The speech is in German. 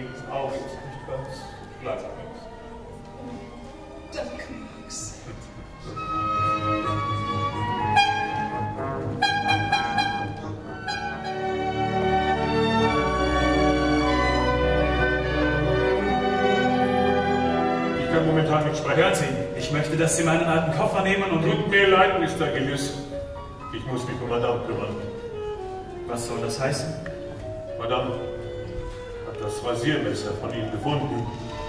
links aus, ist nicht ganz glatt. Danke, Max. Ich kann momentan nicht sprechen. Hören Sie, ich möchte, dass Sie meinen alten Koffer nehmen und... Tut mir leid, Mr. Gillis. Ich muss mich um Madame kümmern. Was soll das heißen? Madame hat das Rasiermesser von Ihnen gefunden.